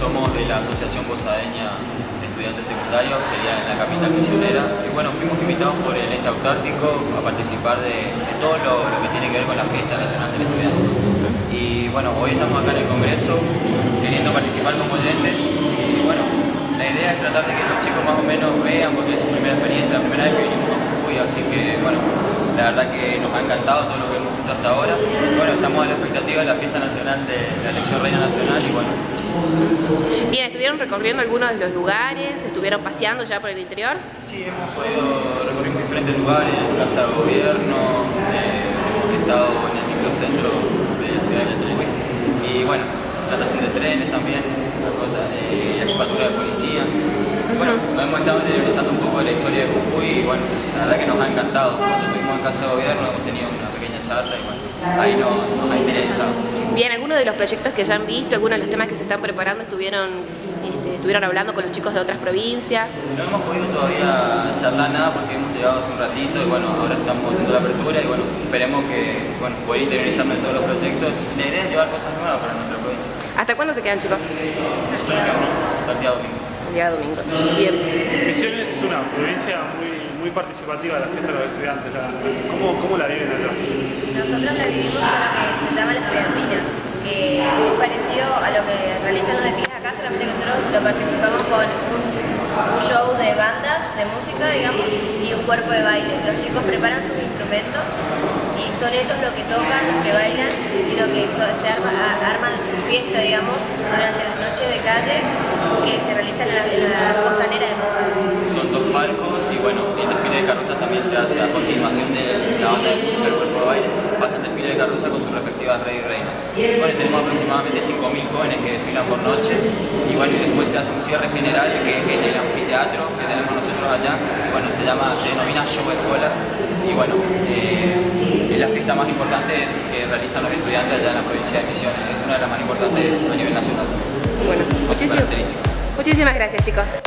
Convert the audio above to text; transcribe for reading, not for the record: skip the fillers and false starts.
Somos de la Asociación Posadeña de Estudiantes Secundarios, sería en la capital misionera. Y bueno, fuimos invitados por el ente autártico a participar de todo lo que tiene que ver con la Fiesta Nacional del Estudiante. Y bueno, hoy estamos acá en el Congreso queriendo participar como oyentes. Y bueno, la idea es tratar de que los chicos más o menos vean, porque es su primera experiencia, la primera vez que vinimos a Jujuy, así que bueno, la verdad que nos ha encantado todo lo que hemos visto hasta ahora. Y bueno, estamos a la expectativa de la Fiesta Nacional de la elección Reina Nacional y bueno. Bien, ¿estuvieron recorriendo algunos de los lugares? ¿Estuvieron paseando ya por el interior? Sí, hemos podido recorrer diferentes lugares, Casa de Gobierno, hemos estado en el microcentro de la ciudad de Jujuy y bueno, la estación de trenes también, la jefatura de policía. Bueno, hemos estado interiorizando un poco de la historia de Jujuy y bueno, la verdad que nos ha encantado. Cuando estuvimos en Casa de Gobierno hemos tenido una pequeña charla y bueno, ahí nos ha interesado. Bien, algunos de los proyectos que ya han visto, algunos de los temas que se están preparando, estuvieron hablando con los chicos de otras provincias. No hemos podido todavía charlar nada porque hemos llegado hace un ratito y bueno, ahora estamos haciendo la apertura y bueno, esperemos que poder interiorizarnos en todos los proyectos. La idea es llevar cosas nuevas para nuestra provincia. ¿Hasta cuándo se quedan, chicos? Hasta el día domingo. El día domingo. Bien. Misiones es una provincia muy participativa de la fiesta de los estudiantes. ¿Cómo la viven allá? Nosotros la vivimos con lo que se llama la estudiantina, que es parecido a lo que realizan los desfiles acá, solamente que nosotros lo participamos con un show de bandas, de música, digamos, y un cuerpo de baile. Los chicos preparan sus instrumentos y son ellos los que tocan, los que bailan y los que arman su fiesta, digamos, durante las noches de calle que se realizan en la costanera de Posadas. Son 2 palcos y bueno, el desfile de carrozas también se hace a continuación de la banda de música, el cuerpo de baile, pasa el desfile de carroza con sus respectivas reyes y reinas. Bueno, tenemos aproximadamente 5.000 jóvenes que desfilan por noche y bueno, y después se hace un cierre general que es en el anfiteatro que tenemos nosotros allá. Bueno, se denomina Show Escuelas y bueno, es la fiesta más importante que realizan los estudiantes allá en la provincia de Misiones, es una de las más importantes a nivel nacional. Bueno, muchísimas gracias, chicos.